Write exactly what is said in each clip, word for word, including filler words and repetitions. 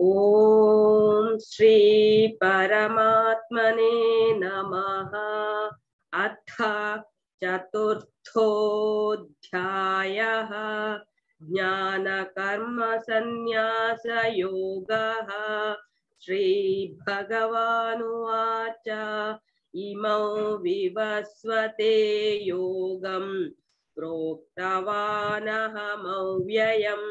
ओम श्री परमात्मने नमः। अथ चतुर्थोऽध्यायः ज्ञानकर्म संन्यास योगः। श्री भगवानुवाच इमौ विवस्वते योगं प्रोक्तवानहमव्ययम्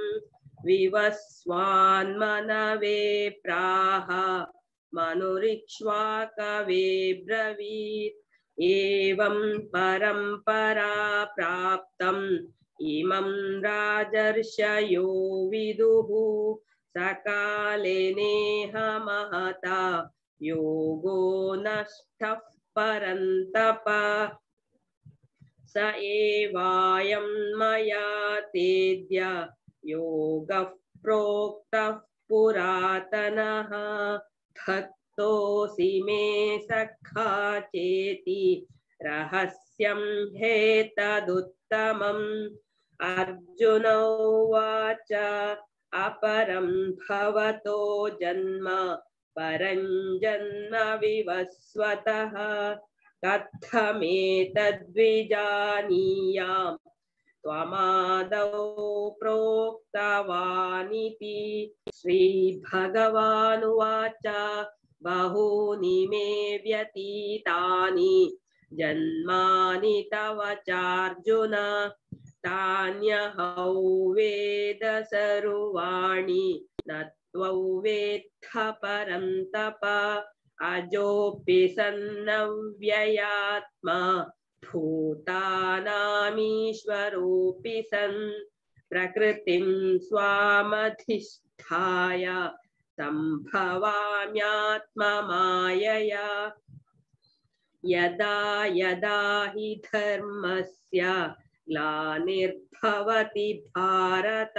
विवस्वान्मनवे प्राह मनुरिक्ष्वाकवे ब्रवीत् एवं परम्परा प्राप्तम् इमं राजर्षयो विदुः सकाले नेह महता योगो नष्टः परन्तप स एवायं मया तेद्य योगः प्रोक्तः पुरातनः भक्तोऽसि मे सखा चेति रहस्यं ह्येतदुत्तमम्। अर्जुन उवाच अपरं भवतो जन्म परं जन्म विवस्वतः कथमेतद्विजानीयाम् त्वमादौ प्रोक्तवानिति। श्रीभगवानुवाच बहूनि मे व्यतीतानि जन्मानि तव चार्जुन तान्यहौ वेद सर्वाणि न त्वं वेत्थ परन्तप अजोऽपि सन्नव्ययात्मा भूतानामीश्वरोऽपि सन् प्रकृतिं स्वामधिष्ठाय सम्भवाम्यात्ममायया यदा यदा हि धर्मस्य ग्लानिर्भवति भारत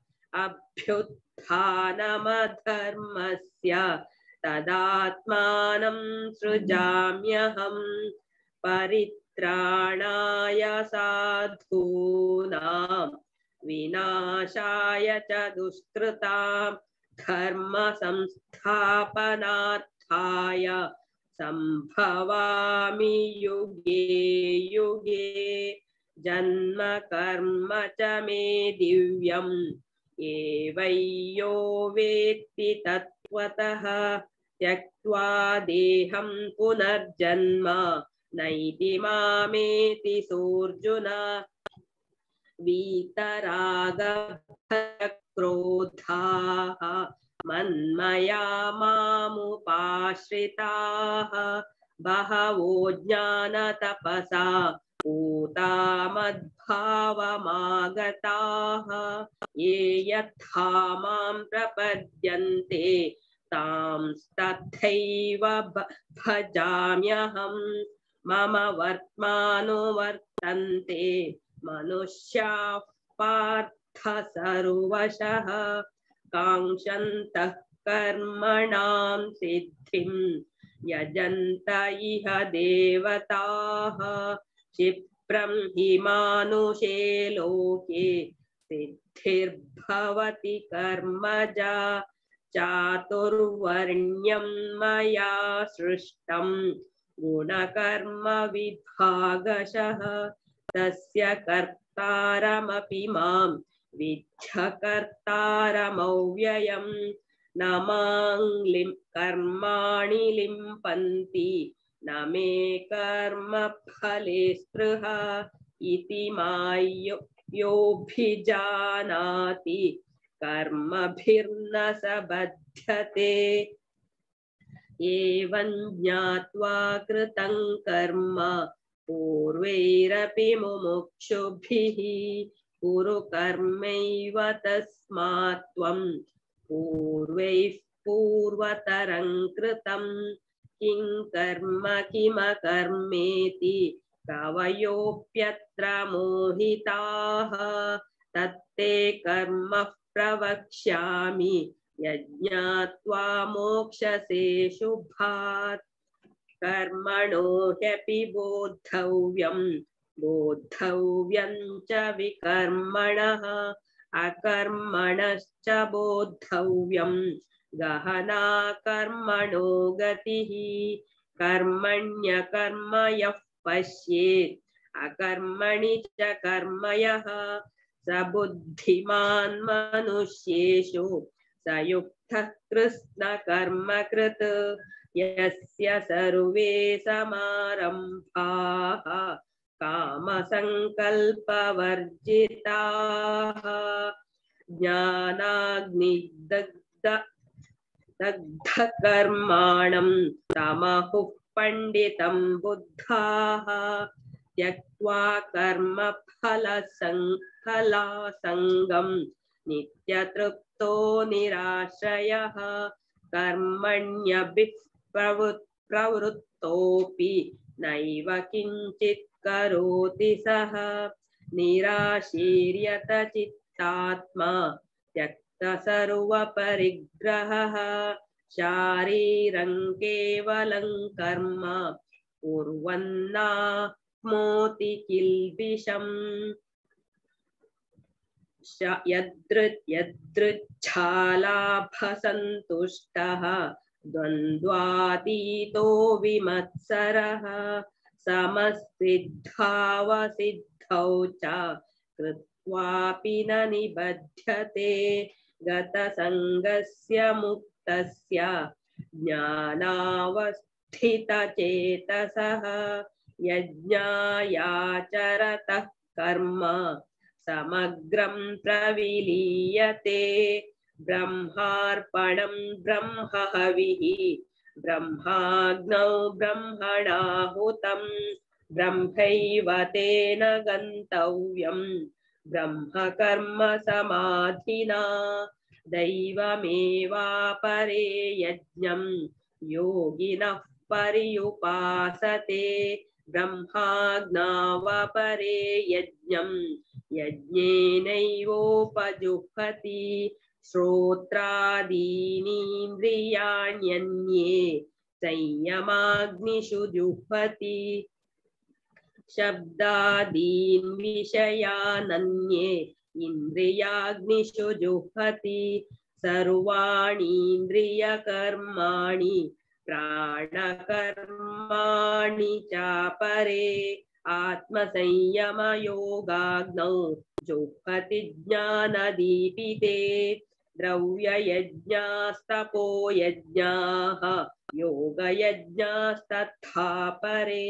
अभ्युत्थानमधर्मस्य तदात्मानं सृजाम्यहम्। परित्राणाय साधूनां विनाशाय च दुष्कृतां धर्म संस्थापनार्थाय संभवामि युगे युगे। जन्म कर्म च मे दिव्यम् एवैयो वेत्ति तत्त्वतः त्यक्त्वा देहं पुनर्जन्म नैति मामेति सोऽर्जुन। वीतरागक्रोधाः मन्मया मामुपाश्रिताः बहवो ज्ञानतपसा पूता मद्भावमागताः ये यथा मां प्रपद्यन्ते तांस्तथैव भजाम्यहम्। मम वर्त्मानुवर्तन्ते मनुष्याः पार्थ सर्वशः काङ्क्षन्तः कर्मणां सिद्धिं यजन्त इह देवताः। क्षिप्रं हि मानुषे लोके सिद्धिर्भवति कर्मजा चातुर्वर्ण्यं मया सृष्टं गुणकर्म विभागशः तस्य कर्तारमपि मां विद्य कर्तारमव्ययम्। न मां लिं कर्माणि लिम्पन्ति न मे कर्म फले स्पृहा इति माय्यो योऽभिजानाति कर्मभिर्न स बध्यते। एवं ज्ञात्वा कृतं कर्म पूर्वैरपि मुमुक्षुभिः कुरु कर्मैव तस्मात् त्वं पूर्वैः पूर्वतरं कृतं किं कर्म किमकर्मेति कवयोऽप्यत्र मोहिताः। तत्ते कर्म प्रवक्ष्यामि यज्ञात्वा मोक्षसे शुभात्। कर्मणो ह्यपि बोद्धव्यं बोद्धव्यं च विकर्मणः अकर्मणश्च बोद्धव्यं गहना कर्मणो गतिः कर्मण्यकर्म यः पश्येत् अकर्मणि च कर्म यः स बुद्धिमान् मनुष्येषु स युक्तः कृत्स्नकर्मकृत् यस्य सर्वे समारम्भाः कामसङ्कल्पवर्जिताः ज्ञानाग्निदग्ध दग्धकर्माणं तमहुः पण्डितं बुद्धाः त्यक्त्वा कर्मफलसङ्गं नित्यतृप्तो निराश्रयः कर्मण्यभिः प्रवृत्तोऽपि नैव किञ्चित् करोति सः निराशीर्यत चित्तात्मा त्यक्त सर्वपरिग्रहः शारीरं केवलं कर्म कुर्वन्नाप्नोति किल्बिषम् यदृच्छालाभसन्तुष्टः द्वन्द्वातीतो विमत्सरः समसिद्धावसिद्धौ च कृत्वापि न निबध्यते गतसङ्गस्य मुक्तस्य ज्ञानावस्थितचेतसः यज्ञायाचरतः कर्म समग्रं प्रविलीयते ब्रह्मार्पणं ब्रह्महविः ब्रह्माग्नौ ब्रह्मणाहुतं ब्रह्मैव तेन गन्तव्यं ब्रह्मकर्म समाधिना दैवमेवापरे यज्ञं योगिनः पर्युपासते ब्रह्माग्नावपरे यज्ञं यज्ञेनैवोपजुह्वति श्रोत्रादीनीन्द्रियाण्यन्ये संयमाग्निषु जुह्वति शब्दादीन् विषयानन्ये इन्द्रियाग्निषु जुह्वति सर्वाणीन्द्रियकर्माणि प्राणकर्माणि चापरे आत्मसंयमयोगाग्नौ जुह्वति ज्ञानदीपिते द्रव्ययज्ञास्तपो यज्ञाः योगयज्ञास्तथा परे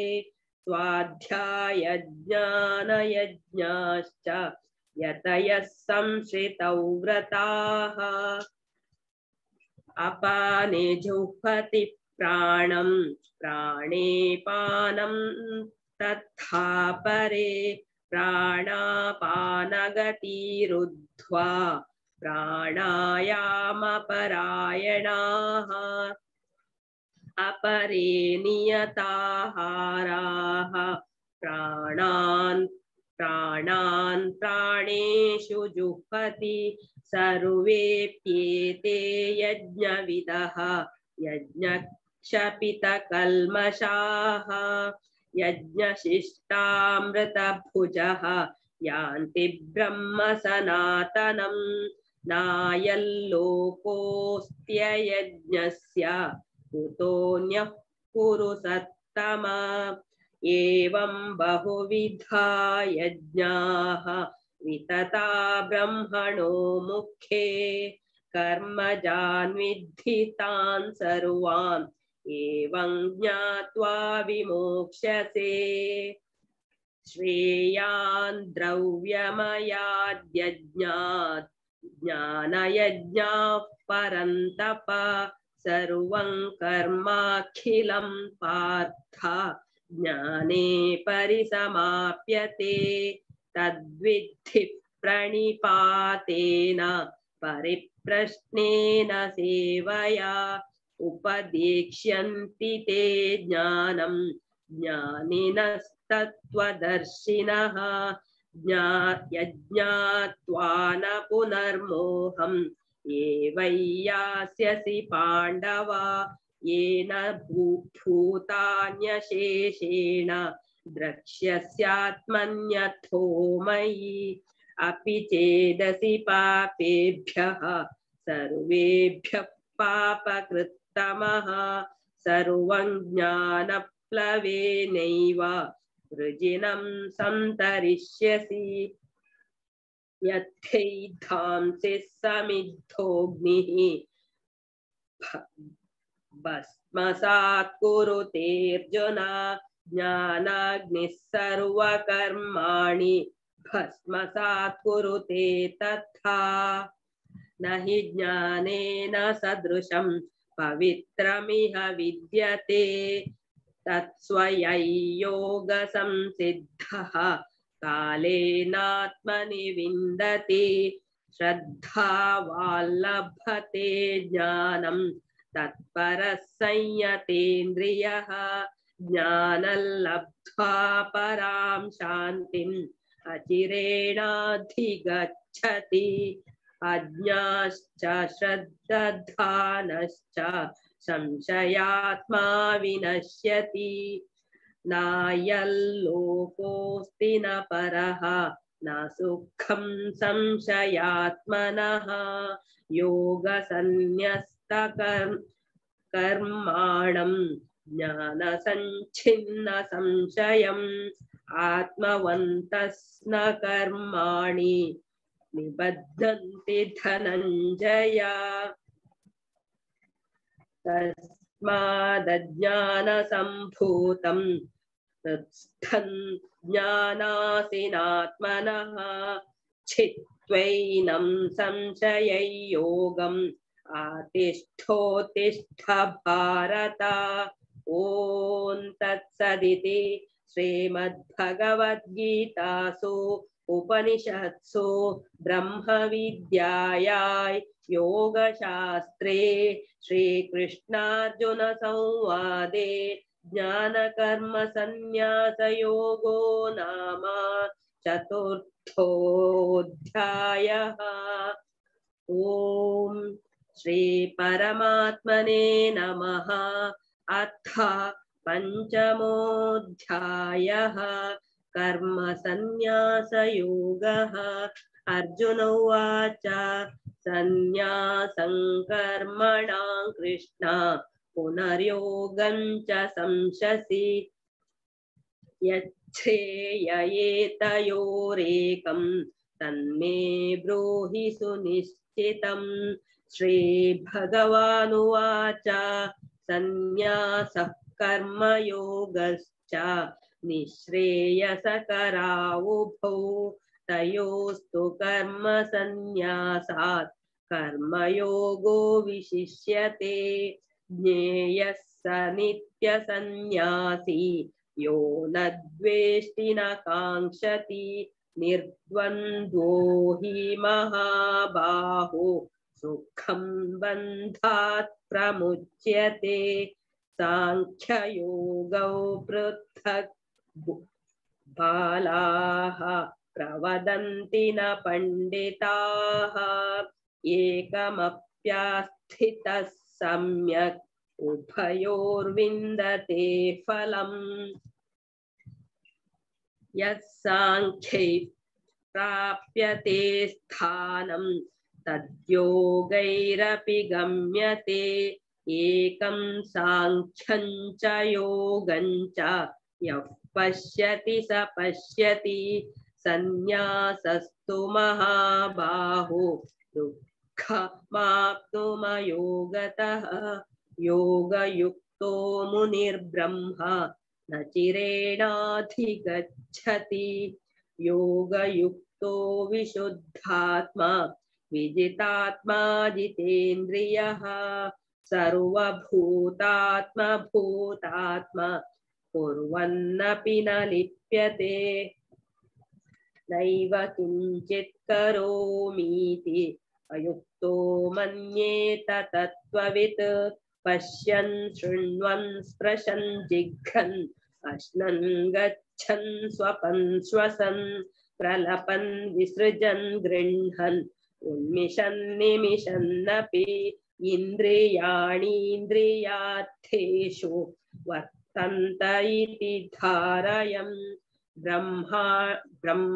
स्वाध्यायज्ञानयज्ञाश्च यतयः संश्रितौ व्रताः अपाने जुह्वति प्राणं प्राणे पानं तथा परे प्राणापानगतिरुद्ध्वा प्राणायामपरायणाः अपरे नियताहाराः प्राणान् प्राणान् प्राणेषु जुह्वति सर्वेप्येते यज्ञविदः यज्ञक्षपितकल्मषाः यज्ञशिष्टामृतभुजः यान्ति ब्रह्म सनातनं नायल्लोकोऽस्त्ययज्ञस्य कुतोऽन्यः कुरु सत्तमा एवं बहुविधा यज्ञाः वितता ब्रह्मणो मुखे कर्मजान् विद्धि तान् सर्वान् एवं ज्ञात्वा विमोक्ष्यसे श्रेयान् द्रव्यमयाद्यज्ञात् ज्ञानयज्ञाः परन्तप सर्वं कर्माखिलं पार्थ ज्ञाने परिसमाप्यते तद्विद्धि प्रणिपातेन परिप्रश्नेन सेवया उपदेक्ष्यन्ति ते ज्ञानं ज्ञानिनस्तत्त्वदर्शिनः यज्ञात्वा न पुनर्मोहम् एवैयास्यसि पाण्डव येन भूतान्यशेषेण द्रक्ष्यस्यात्मन्यथो मयि अपि चेदसि पापेभ्यः सर्वेभ्यः पापकृत्तमः सर्वं ज्ञानप्लवेनैव वृजिनं संतरिष्यसि यथैधांसि समिद्धोऽग्निः भस्मसात् कुरुतेऽर्जुन ज्ञानाग्निः सर्वकर्माणि भस्मसात् कुरुते तथा न हि ज्ञानेन सदृशं पवित्रमिह विद्यते तत्स्वयं योगसंसिद्धः कालेनात्मनि विन्दति श्रद्धावाल्लभते ज्ञानं तत्परः संयतेन्द्रियः ज्ञानं लब्ध्वा परां शान्तिम् अचिरेणाधिगच्छति अज्ञाश्च श्रद्धानश्च संशयात्मा विनश्यति नायल्लोकोऽस्ति न परः न सुखं संशयात्मनः योगसन्न्यस्तकर्माणं ज्ञानसञ्छिन्न संशयम् आत्मवन्तस्न कर्माणि निबद्धन्ति धनञ्जय तस्मादज्ञानसम्भूतं तत्स्थं ज्ञानासिनात्मनः छित्त्वैनं संशययोगम् आतिष्ठोत्तिष्ठ भारत ॐ तत्सदिति श्रीमद्भगवद्गीतासु उपनिषत्सु ब्रह्मविद्यायां योगशास्त्रे श्रीकृष्णार्जुन संवादे ज्ञानकर्मसन्न्यासयोगो नाम चतुर्थोऽध्यायः। ॐ श्रीपरमात्मने नमः। अथ पञ्चमोऽध्यायः कर्मसन्न्यासयोगः। अर्जुन उवाच सन्न्यासं कर्मणां कृष्ण पुनर्योगं च संशसि यच्छ्रेययेतयोरेकं तन्मे ब्रूहि सुनिश्चितम्। श्रीभगवानुवाच सन्न्यासः कर्मयोगश्च निःश्रेयसकरावुभौ तयोस्तु कर्मसन्न्यासात् कर्मयोगो विशिष्यते। ज्ञेयः स नित्यसन्न्यासी यो न द्वेष्टि न काङ्क्षति निर्द्वन्द्वो हि महाबाहो सुखं बन्धात् प्रमुच्यते। सांख्ययोगौ पृथक् बालाः प्रवदन्ति न पण्डिताः एकमप्यास्थितः सम्यक् उभयोर्विन्दते फलम्। यत्साङ्ख्यै प्राप्यते स्थानं तद्योगैरपि गम्यते। एकं सांख्यं च योगं च यः पश्यति स पश्यति। सन्न्यासस्तु महाबाहो दुःखमाप्तुमयोगतः। योगयुक्तो मुनिर्ब्रह्मा न चिरेणाधिगच्छति। योगयुक्तो विशुद्धात्मा विजितात्मा जितेन्द्रियः। सर्वभूतात्मा भूतात्मा कुर्वन्नपि न लिप्यते। नैव किञ्चित् करोमीति अयुक्तो मन्येत तत्त्ववित्। पश्यन् शृण्वन् स्पृशन् जिघ्रन् अश्नन् गच्छन् स्वपन् श्वसन् प्रलपन् विसृजन् गृह्णन् उन्मिषन् निमिषन्नपि इन्द्रियाणीन्द्रियार्थेषु वर्तन्त इति धारयन्। ब्रह्मा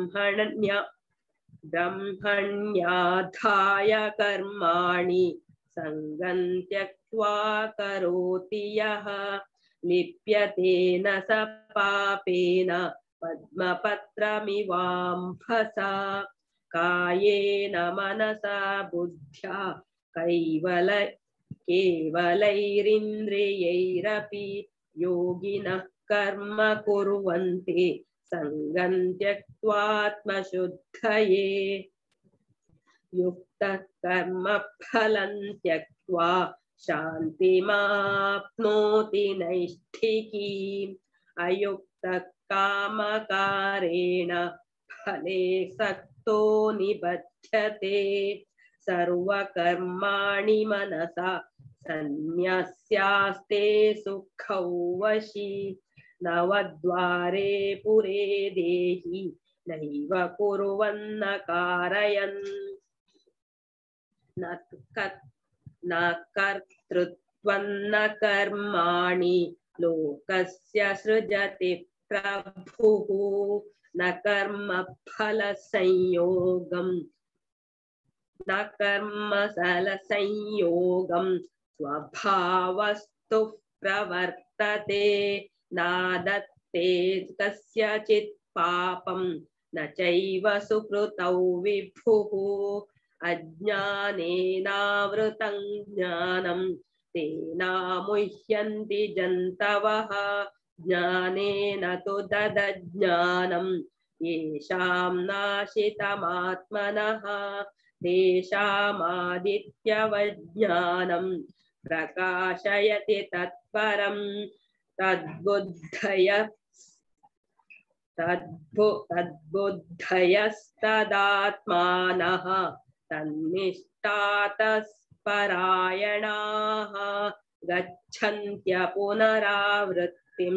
ब्रह्मण्य ब्रह्मण्याधाय कर्माणि संगं त्यक्त्वा करोति यः लिप्यते न स पापेन पद्मपत्रमिवाम्भसा कायेन मनसा बुद्ध्या कैवल केवलैरिन्द्रियैरपि योगिनः कर्म कुर्वन्ति संगं त्यक्त्वात्मशुद्धये युक्तः कर्म फलं त्यक्त्वा शान्तिमाप्नोति नैष्ठिकीम् अयुक्तः कामकारेण फले सक्तो निबध्यते सर्वकर्माणि मनसा सन्न्यस्यास्ते सुखौ वशी नवद्वारे पुरे देहि नैव कुर्वन्न कारयन् न कर्तृत्वं न कर्माणि लोकस्य सृजति प्रभुः न कर्मफलसंयोगं न कर्मफलसंयोगं स्वभावस्तु प्रवर्तते नादत्ते कस्यचित् पापं न चैव सुकृतौ विभुः अज्ञानेनावृतं ज्ञानं तेनामुह्यन्ति जन्तवः ज्ञानेन तु तदज्ञानं येषां नाशितमात्मनः तेषामादित्यवज्ञानं प्रकाशयति तत्परं तद्बुद्धय तद्बु तद्बुद्धयस्तदात्मानः तन्निष्ठातस्परायणाः गच्छन्त्य पुनरावृत्तिं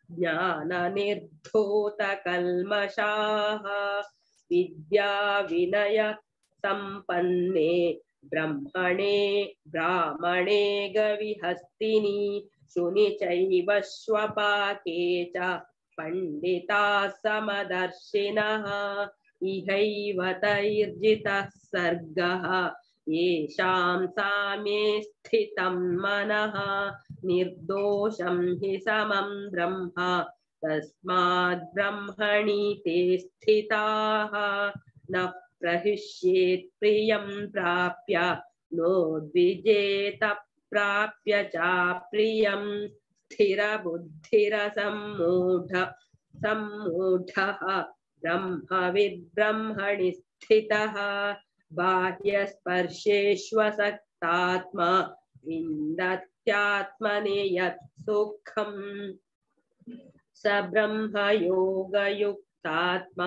ज्ञाननिर्धूतकल्मषाः विद्या विनय संपन्ने ब्रह्मणे ब्राह्मणे गविहस्तिनि शुनि चैव श्वपाके च पंडिताः समदर्शिनः इहैव तैर्जितः सर्गः येषां साम्ये स्थितं मनः निर्दोषं हि समं ब्रह्म तस्माद् ब्रह्मणि ते स्थिताः न प्रहिष्येत् प्रियं प्राप्य नोद्विजेत प्राप्य च प्रियं स्थिरबुद्धिरसम्मूढ सम्मूढः ब्रह्मविद् ब्रह्मणि स्थितः बाह्यस्पर्शेष्वसक्तात्मा विन्दत्यात्मने यत् सुखम् स ब्रह्मयोगयुक्तात्मा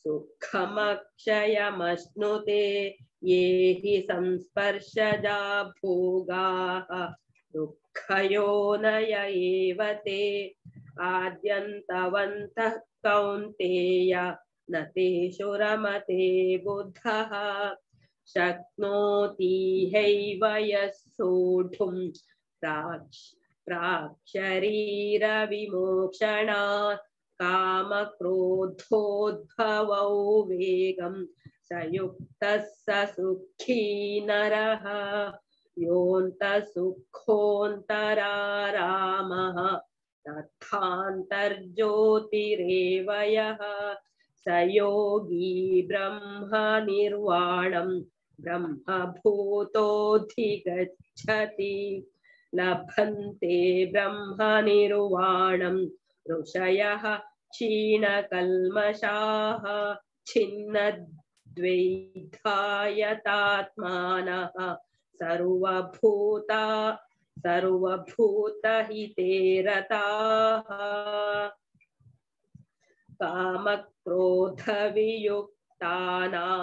सुखमक्षयमश्नुते ये हि संस्पर्शजा भोगाः दुःखयोनय एव ते आद्यन्तवन्तः कौन्तेय न तेषु रमते बुद्धः शक्नोति हैव यः सोढुं प्राक्शरीरविमोक्षणात् कामक्रोधोद्भवौ वेगं स युक्तः स सुखी नरः योऽन्तः सुखोऽन्तरारामः तथान्तर्ज्योतिरेव यः स योगी ब्रह्मनिर्वाणं ब्रह्मभूतोऽधिगच्छति लभन्ते ब्रह्मनिर्वाणं ऋषयः क्षीणकल्मषाः छिन्नद्वैधायतात्मानः सर्वभूता सर्वभूतहिते रताः कामक्रोधवियुक्तानां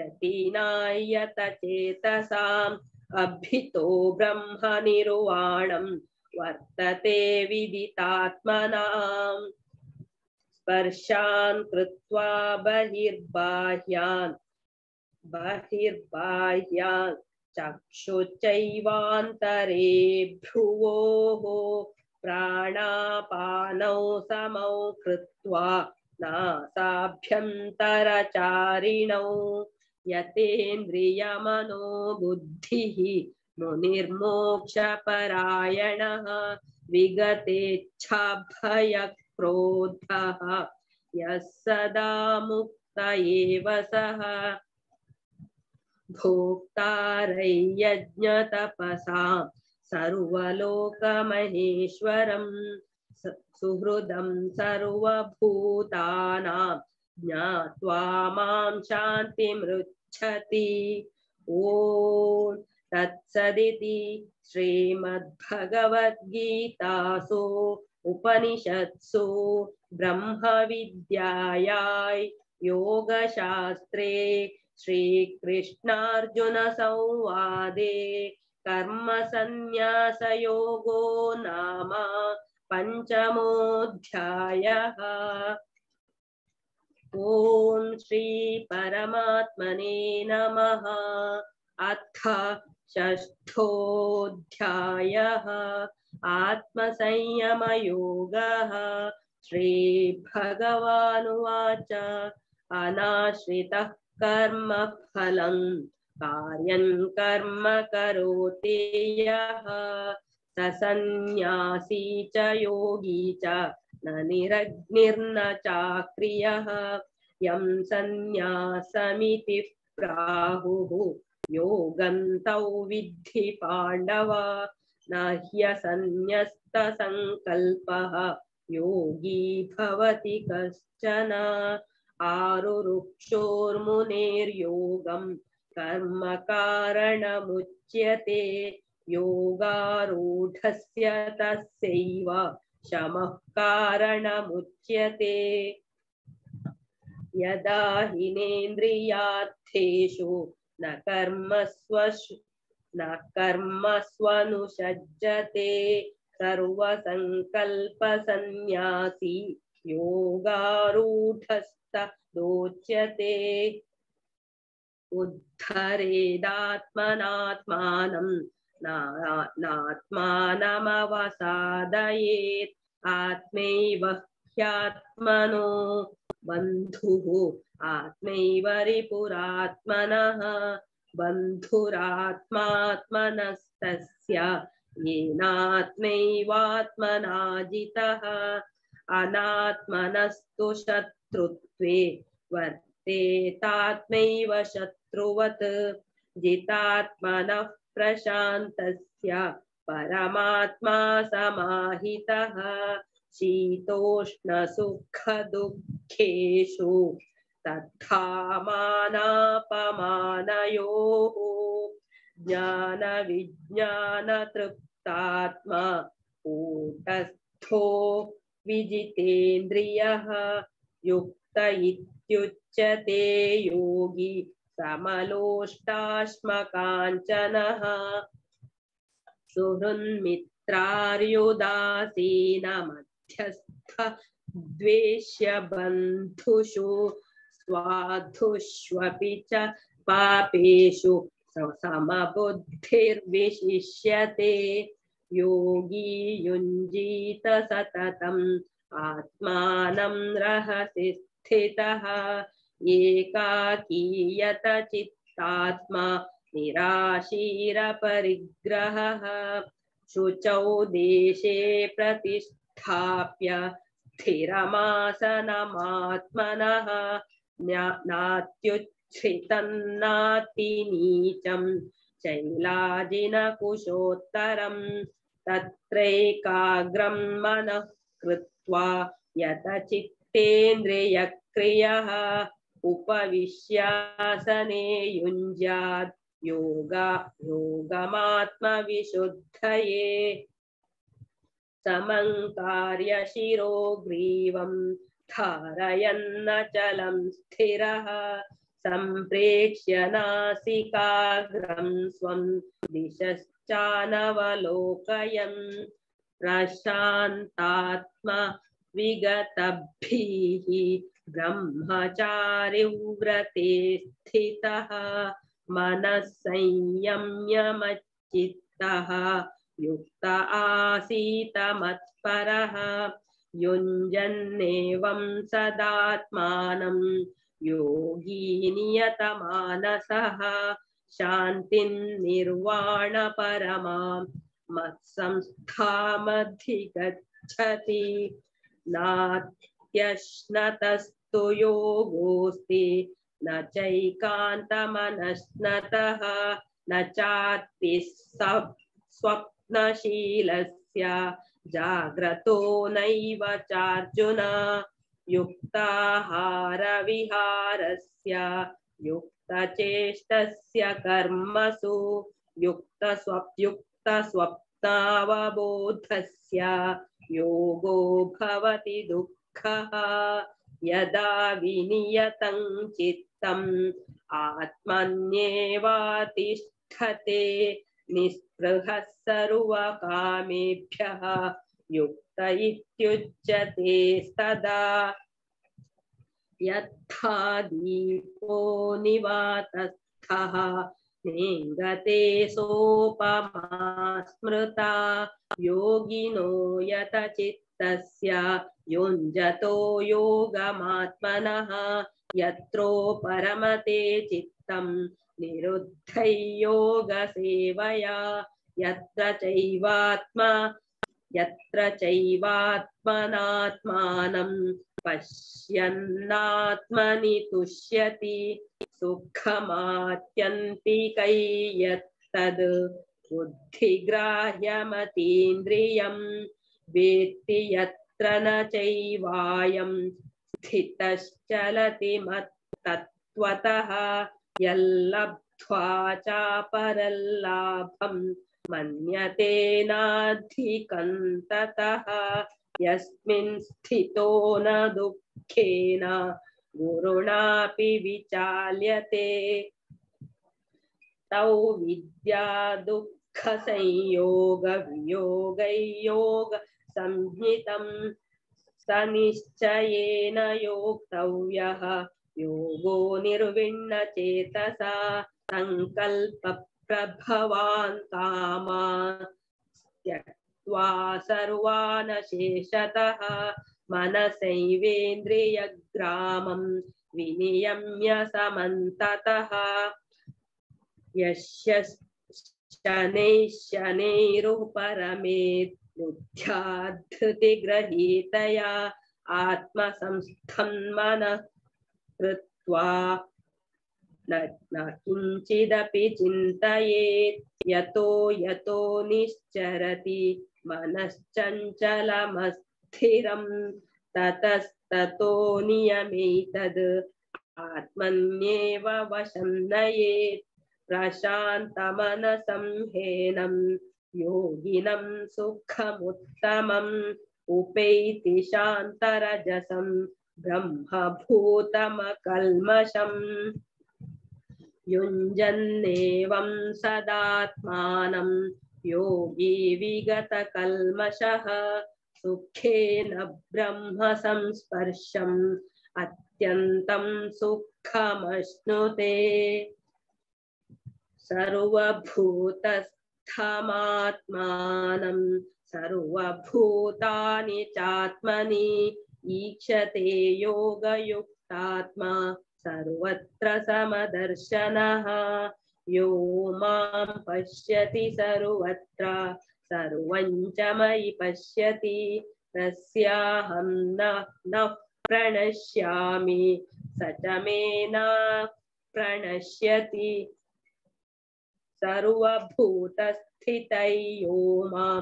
यतीनायतचेतसाम् अभितो ब्रह्मनिर्वाणं वर्तते विदितात्मनाम् स्पर्शान् कृत्वा बहिर्बाह्यान् बहिर्बाह्यान् चक्षुश्चैवान्तरे भ्रुवोः प्राणापानौ समौ कृत्वा नासाभ्यन्तरचारिणौ यतेन्द्रियमनो बुद्धिः मुनिर्मोक्षपरायणः विगतेच्छाभयक्रोधः यः सदा मुक्त एव सः भोक्तारयज्ञतपसां सर्वलोकमहेश्वरं सुहृदं सर्वभूतानां ज्ञात्वा मां शान्तिमृच्छति। ॐ तत्सदिति श्रीमद्भगवद्गीतासु उपनिषत्सु ब्रह्मविद्यायां योगशास्त्रे श्रीकृष्णार्जुन संवादे कर्मसन्न्यासयोगो नाम पंचमोऽध्यायः। ॐ श्री परमात्मने नमः। अथ षष्ठोऽध्यायः आत्मसंयमयोगः। श्रीभगवानुवाच अनाश्रितः कर्म फलं कार्यं कर्म करोति यः स सन्न्यासी च योगी च न निरग्निर्न चाक्रियः यं सन्न्यासमिति प्राहुः योगं तौ विद्धि पाण्डव न ह्यसन्न्यस्तसङ्कल्पः योगी भवति कश्चन। आरुरुक्षोर्मुनेर्योगं कर्म कारणमुच्यते योगारूढस्य तस्यैव शमः कारणमुच्यते। यदा हिनेन्द्रियार्थेषु न कर्मस्वशु न कर्मस्वनुषज्जते सर्वसङ्कल्पसन्न्यासी योगारूढस्तदोच्यते। उद्धरेदात्मनात्मानं नात्मानमवसादयेत् आत्मैव ह्यात्मनो बन्धुः आत्मैव रिपुरात्मनः बन्धुरात्मात्मनस्तस्य येनात्मैवात्मना जितः अनात्मनस्तु शत्रुत्वे वर्तेतात्मैव शत्रुवत् जितात्मनः प्रशान्तस्य परमात्मा समाहितः शीतोष्णसुखदुःखेषु तथा मानापमानयोः ज्ञानविज्ञानतृप्तात्मा कूटस्थो विजितेन्द्रियः युक्त इत्युच्यते योगी समलोष्टाश्मकाञ्चनः सुहृन्मित्रार्युदासीनमध्यस्थ द्वेष्य बन्धुषु स्वाधुष्वपि च पापेषु समबुद्धिर्विशिष्यते योगी युञ्जीत सततम् आत्मानं रहसि स्थितः एकाकीयत चित्तात्मा निराशीरपरिग्रहः शुचौ देशे प्रतिष्ठाप्य स्थिरमासनमात्मनः नात्युच्छ्रितं नातिनीचं चैलाजिनकुशोत्तरं तत्रैकाग्रं मनः कृत्वा यतचित्तेन्द्रियक्रियः उपविश्यासने युञ्ज्यात् योगा योगमात्मविशुद्धये समङ्कार्य शिरो ग्रीवं धारयन्नचलं स्थिरः सम्प्रेक्ष्य नासिकाग्रं स्वं दिशश्चानवलोकयन् प्रशान्तात्मा विगतभिः ब्रह्मचारिव्रते स्थितः मनः संयम्य मच्चित्तः युक्त आसीत मत्परः युञ्जन्नेवं सदात्मानं योगी नियतमानसः शान्तिं निर्वाण परमां मत्संस्थामधिगच्छति नात्यश्नतस्तु योगोऽस्ति न चैकान्तमनश्नतः न चात्ति स्वप्नशीलस्य जाग्रतो नैव चार्जुन युक्ताहारविहारस्य युक्तचेष्टस्य कर्मसु युक्तस्वप्युक्तस्वप्नावबोधस्य योगो भवति दुःखः यदा विनियतं चित्तम् आत्मन्येवातिष्ठते निःस्पृहः सर्वकामेभ्यः युक्त इत्युच्यते तदा यथा दीपो निवातस्थः नेङ्गते सोपमा स्मृता योगिनो यतचित्तस्य युञ्जतो योगमात्मनः यत्रो परमते चित्तं निरुद्धै योगसेवया यत्र चैवात्मा यत्र चैवात्मनात्मानं पश्यन्नात्मनि तुष्यति सुखमात्यन्तिकै यत्तद् बुद्धिग्राह्यमतीन्द्रियं वेत्ति यत्र न चैवायं स्थितश्चलति मत्तत्त्वतः यल्लब्ध्वा चापरल्लाभं मन्यते नाधिकं ततः यस्मिन् स्थितो न दुःखेन गुरुणापि विचाल्यते तौ विद्या दुःख संयोग वियोगयोग संहितं सनिश्चयेन योक्तव्यः योगो निर्विण्ण चेतसा संकल्प प्रभवान् कामान् त्यक्त्वा सर्वान् शेषतः मनसैवेन्द्रियग्रामं विनियम्य समन्ततः यस्य शनैः शनैरुपरमेत् बुद्ध्या धृतिगृहीतया आत्मसंस्थं मनः कृत्वा न किञ्चिदपि चिन्तयेत् यतो यतो निश्चरति मनश्चञ्चलमस्थिरं ततस्ततो नियमेतद् आत्मन्येव वशं नयेत् प्रशान्तमनसं ह्येनं योगिनं सुखमुत्तमम् उपैति शान्तरजसं ब्रह्मभूतमकल्मषम् युञ्जन्नेवं सदात्मानं योगी विगतकल्मषः सुखेन ब्रह्म संस्पर्शम् अत्यन्तं सुखमश्नुते सर्वभूतस्थमात्मानं सर्वभूतानि चात्मनि ईक्षते योगयुक्तात्मा सर्वत्र समदर्शनः यो मां पश्यति सर्वत्र सर्वं च मयि पश्यति तस्याहं न न प्रणश्यामि स च मे न प्रणश्यति सर्वभूतस्थितै यो मां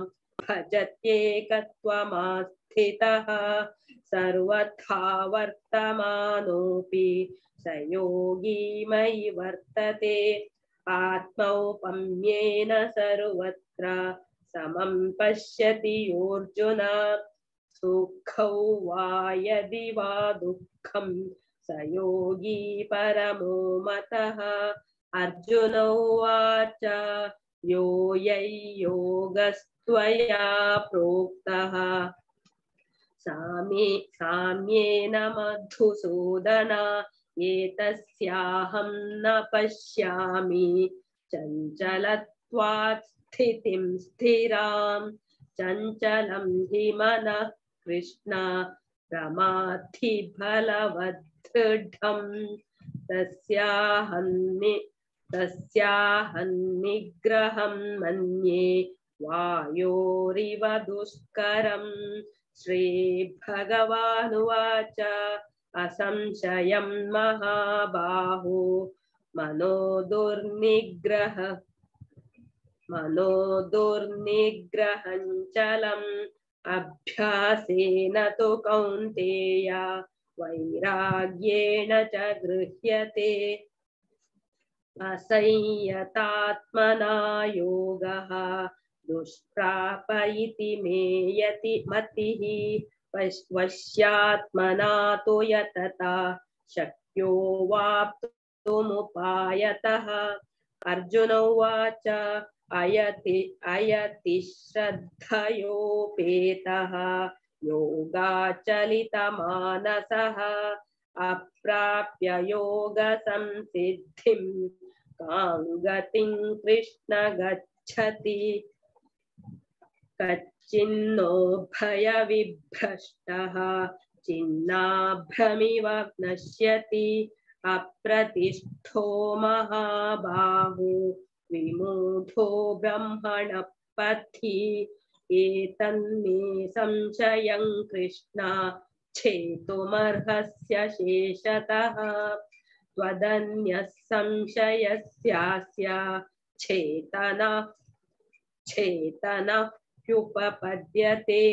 भजत्येकत्वमास्थितः सर्वथा वर्तमानोऽपि स योगी मयि वर्तते आत्मौपम्येन सर्वत्र समं पश्यति योऽर्जुन सुखौ वा यदि वा दुःखं स योगी परमो मतः अर्जुन उवाच यो यै योगस्त्वया प्रोक्तः साम्ये साम्येन मधुसूदन एतस्याहं न पश्यामि चञ्चलत्वात् स्थितिं स्थिरां चञ्चलं हि मनः कृष्ण प्रमाथि बलवदृढम् तस्याहं तस्याहन्निग्रहं मन्ये वायोरिव दुष्करं श्रीभगवानुवाच असंशयं महाबाहो मनो दुर्निग्रह मनो दुर्निग्रहञ्चलम् अभ्यासेन तु कौन्तेय वैराग्येण च गृह्यते असंयतात्मना योगः दुष्प्राप इति मे यति मतिः वश्यात्मना तु यतता शक्यो वाप्तुमुपायतः अर्जुन उवाच अयति अयति श्रद्धयोपेतः योगाचलितमानसः अप्राप्य योगसंसिद्धिं कां गतिं कृष्ण गच्छति कच्चिन्नो भयविभ्रष्टः छिन्नाभ्रमिव नश्यति अप्रतिष्ठो महाबाहो विमूढो ब्रह्मणः पथि एतन्मे संशयं कृष्ण छेतुमर्हस्य शेषतः त्वदन्यः संशयस्यास्य चेतना चेतनह्युपपद्यते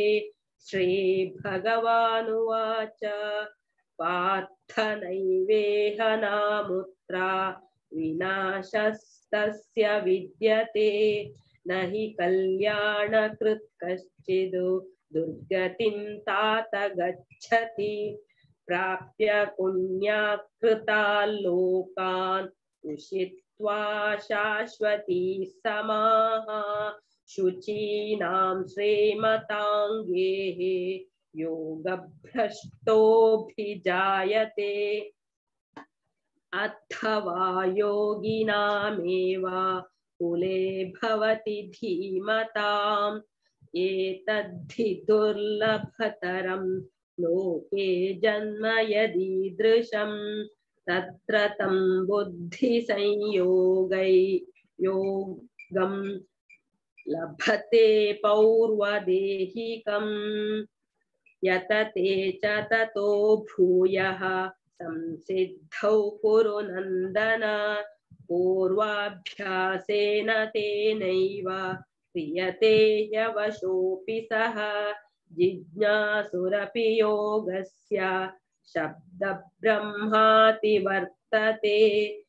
श्रीभगवानुवाच पार्थ नैवेह नामुत्रा विनाशस्तस्य विद्यते न हि कल्याणकृत् कश्चिद् दुर्गतिं तात गच्छति प्राप्य पुण्याकृतान् लोकान् उषित्वा शाश्वती समाः शुचीनां श्रीमताङ्गेः योगभ्रष्टोऽभिजायते अथवा योगिनामेव कुले भवति धीमताम् एतद्धि दुर्लभतरं लोके जन्म यदीदृशं तत्र तं बुद्धिसंयोगै योगं लभते पौर्वदेहिकम् यतते च ततो भूयः संसिद्धौ कुरु नन्दन पूर्वाभ्यासेन तेनैव क्रियते यवशोऽपि सः जिज्ञासुरपि योगस्य शब्दब्रह्माति वर्तते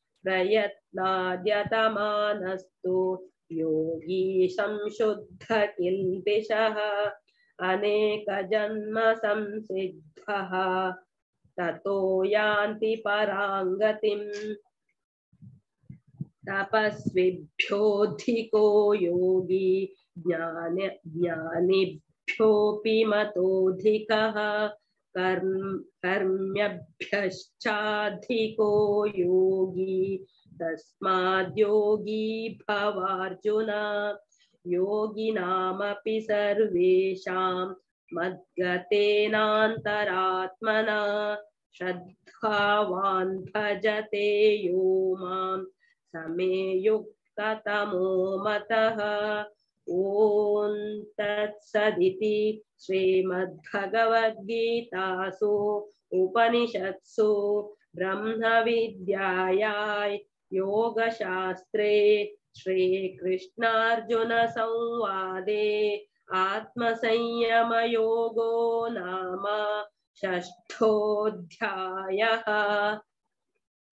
प्रयत्नाद्यतमानस्तु योगी संशुद्ध किल्बिषः अनेकजन्म संसिद्धः ततो यान्ति परां गतिम् तपस्विभ्योऽधिको योगी ज्ञान ज्ञानिभ्योऽपि मतोऽधिकः कर्म कर्म्यभ्यश्चाधिको योगी तस्माद्योगी भवार्जुन योगिनामपि सर्वेषां मद्गतेनान्तरात्मना श्रद्धावान् भजते यो मां समे युक्ततमो मतः ॐ तत्सदिति श्रीमद्भगवद्गीतासु उपनिषत्सु ब्रह्मविद्यायां योगशास्त्रे श्रीकृष्णार्जुन संवादे आत्मसंयमयोगो नाम षष्ठोऽध्यायः।